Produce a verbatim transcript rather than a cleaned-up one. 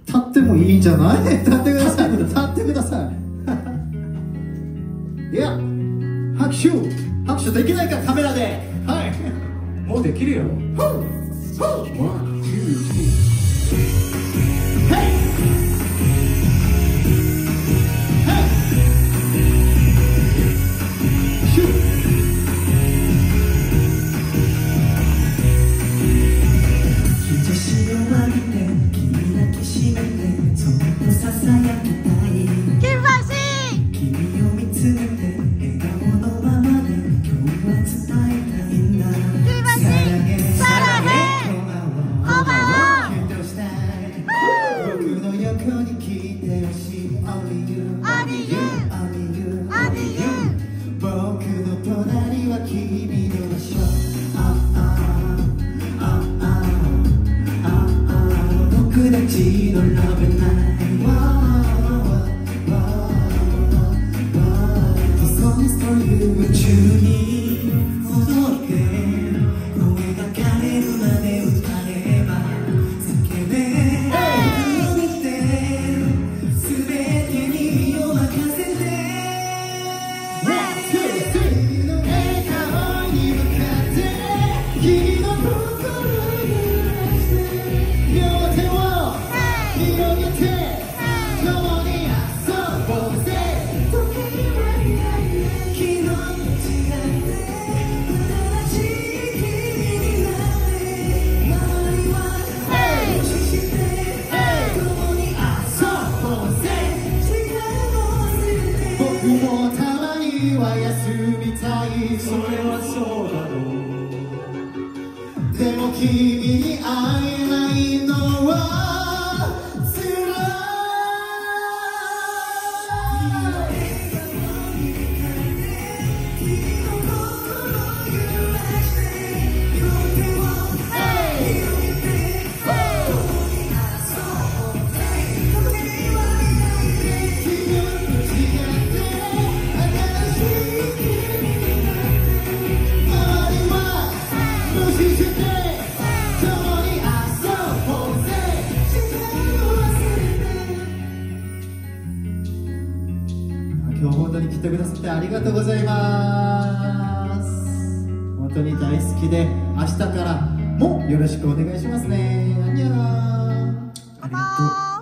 立ってもいいんじゃない？立ってください。立ってください。いや、拍手拍手できないか、カメラで。はい。 もうできるよ。 それはそうだろう。でも君に会えないのは辛今日本当に来てくださってありがとうございます。本当に大好きで、明日からもよろしくお願いしますね。あんにゃー。ありがとう。